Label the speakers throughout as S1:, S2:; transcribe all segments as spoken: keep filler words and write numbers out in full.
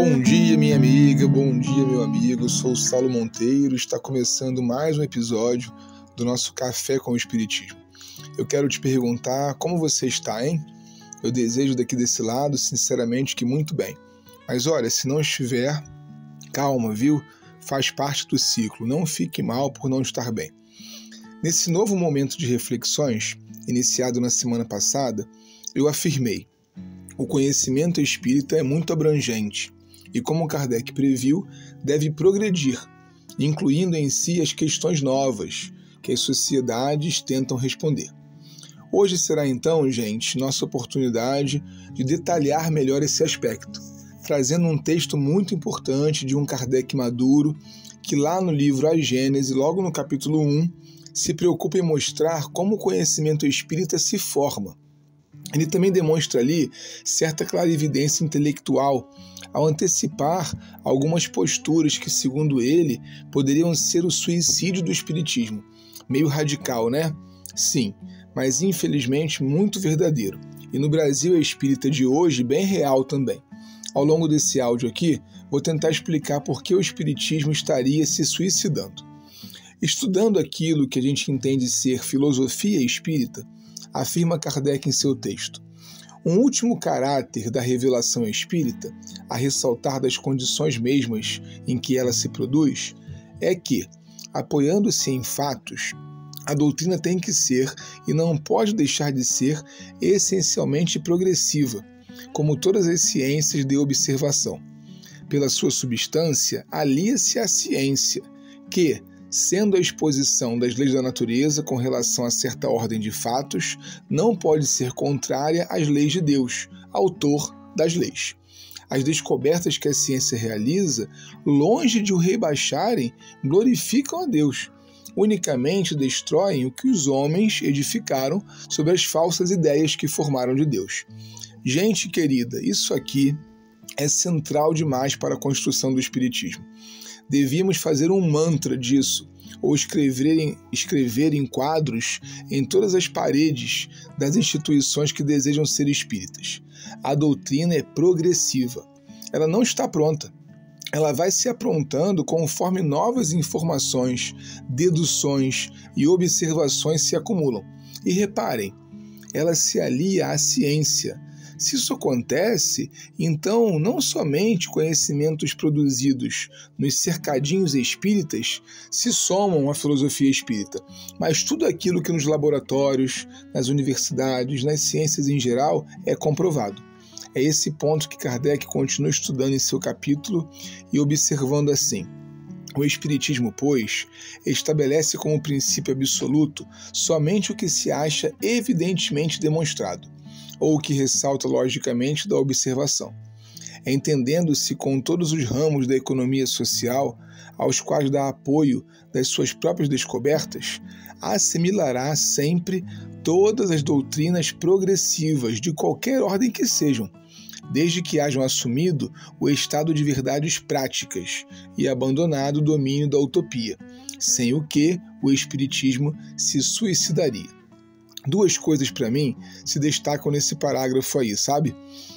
S1: Bom dia, minha amiga, bom dia, meu amigo. Sou o Saulo Monteiro, está começando mais um episódio do nosso Café com o Espiritismo. Eu quero te perguntar como você está, hein? Eu desejo daqui desse lado, sinceramente, que muito bem. Mas olha, se não estiver, calma, viu? Faz parte do ciclo, não fique mal por não estar bem. Nesse novo momento de reflexões, iniciado na semana passada, eu afirmei: o conhecimento espírita é muito abrangente e, como Kardec previu, deve progredir, incluindo em si as questões novas que as sociedades tentam responder. Hoje será então, gente, nossa oportunidade de detalhar melhor esse aspecto, trazendo um texto muito importante de um Kardec maduro que lá no livro A Gênese, logo no capítulo um, se preocupa em mostrar como o conhecimento espírita se forma. Ele também demonstra ali certa clarividência intelectual ao antecipar algumas posturas que, segundo ele, poderiam ser o suicídio do espiritismo. Meio radical, né? Sim, mas infelizmente muito verdadeiro. E no Brasil espírita de hoje, bem real também. Ao longo desse áudio aqui, vou tentar explicar por que o espiritismo estaria se suicidando. Estudando aquilo que a gente entende ser filosofia espírita, afirma Kardec em seu texto: um último caráter da revelação espírita, a ressaltar das condições mesmas em que ela se produz, é que, apoiando-se em fatos, a doutrina tem que ser, e não pode deixar de ser, essencialmente progressiva, como todas as ciências de observação. Pela sua substância, alia-se à ciência, que, sendo a exposição das leis da natureza com relação a certa ordem de fatos, não pode ser contrária às leis de Deus, autor das leis. As descobertas que a ciência realiza, longe de o rebaixarem, glorificam a Deus. Unicamente destroem o que os homens edificaram sobre as falsas ideias que formaram de Deus. Gente querida, isso aqui é central demais para a construção do Espiritismo. Devíamos fazer um mantra disso, ou escrever em, escrever em quadros em todas as paredes das instituições que desejam ser espíritas. A doutrina é progressiva. Ela não está pronta. Ela vai se aprontando conforme novas informações, deduções e observações se acumulam. E reparem, ela se alia à ciência. Se isso acontece, então não somente conhecimentos produzidos nos cercadinhos espíritas se somam à filosofia espírita, mas tudo aquilo que nos laboratórios, nas universidades, nas ciências em geral é comprovado. É esse ponto que Kardec continua estudando em seu capítulo e observando assim: o Espiritismo, pois, estabelece como princípio absoluto somente o que se acha evidentemente demonstrado, ou o que ressalta logicamente da observação, entendendo-se com todos os ramos da economia social aos quais dá apoio das suas próprias descobertas, assimilará sempre todas as doutrinas progressivas de qualquer ordem que sejam, desde que hajam assumido o estado de verdades práticas e abandonado o domínio da utopia, sem o que o Espiritismo se suicidaria. Duas coisas para mim se destacam nesse parágrafo aí, sabe?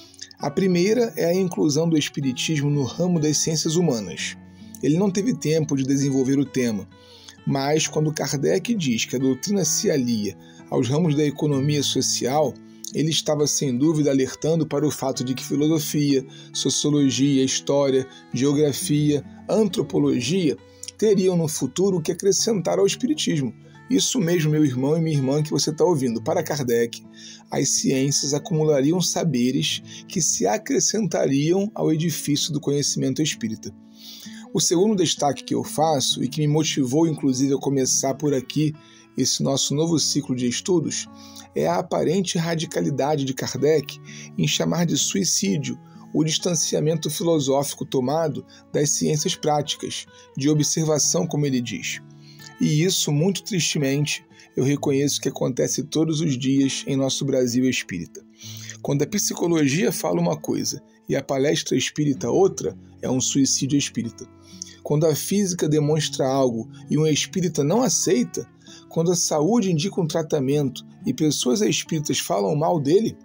S1: A primeira é a inclusão do Espiritismo no ramo das ciências humanas. Ele não teve tempo de desenvolver o tema, mas quando Kardec diz que a doutrina se alia aos ramos da economia social, ele estava sem dúvida alertando para o fato de que filosofia, sociologia, história, geografia, antropologia teriam no futuro o que acrescentar ao Espiritismo. Isso mesmo, meu irmão e minha irmã, que você está ouvindo. Para Kardec, as ciências acumulariam saberes que se acrescentariam ao edifício do conhecimento espírita. O segundo destaque que eu faço, e que me motivou inclusive a começar por aqui esse nosso novo ciclo de estudos, é a aparente radicalidade de Kardec em chamar de suicídio o distanciamento filosófico tomado das ciências práticas, de observação, como ele diz. E isso, muito tristemente, eu reconheço que acontece todos os dias em nosso Brasil espírita. Quando a psicologia fala uma coisa e a palestra espírita outra, é um suicídio espírita. Quando a física demonstra algo e um espírita não aceita, quando a saúde indica um tratamento e pessoas espíritas falam mal dele,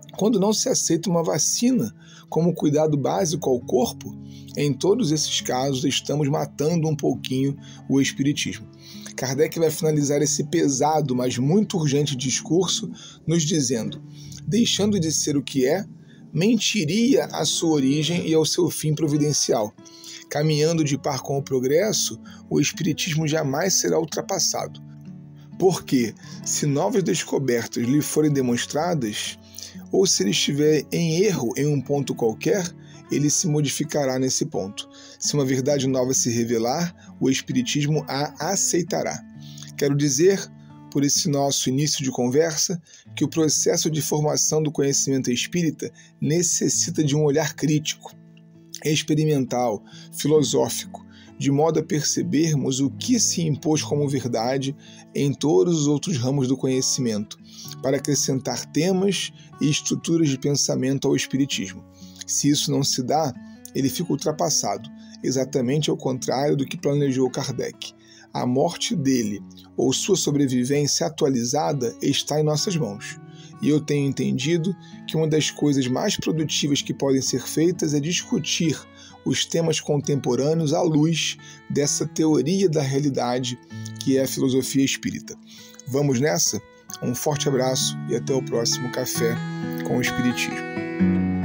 S1: Quando não se aceita uma vacina como cuidado básico ao corpo, em todos esses casos estamos matando um pouquinho o espiritismo. Kardec vai finalizar esse pesado, mas muito urgente discurso nos dizendo: deixando de ser o que é, mentiria à sua origem e ao seu fim providencial. Caminhando de par com o progresso, o espiritismo jamais será ultrapassado. Porque, se novas descobertas lhe forem demonstradas, ou se ele estiver em erro em um ponto qualquer, ele se modificará nesse ponto. Se uma verdade nova se revelar, o espiritismo a aceitará. Quero dizer, por esse nosso início de conversa, que o processo de formação do conhecimento espírita necessita de um olhar crítico, experimental, filosófico, de modo a percebermos o que se impôs como verdade em todos os outros ramos do conhecimento, para acrescentar temas e estruturas de pensamento ao espiritismo. Se isso não se dá, ele fica ultrapassado, exatamente ao contrário do que planejou Kardec. A morte dele ou sua sobrevivência atualizada está em nossas mãos. E eu tenho entendido que uma das coisas mais produtivas que podem ser feitas é discutir os temas contemporâneos à luz dessa teoria da realidade que é a filosofia espírita. Vamos nessa? Um forte abraço e até o próximo Café com o Espiritismo.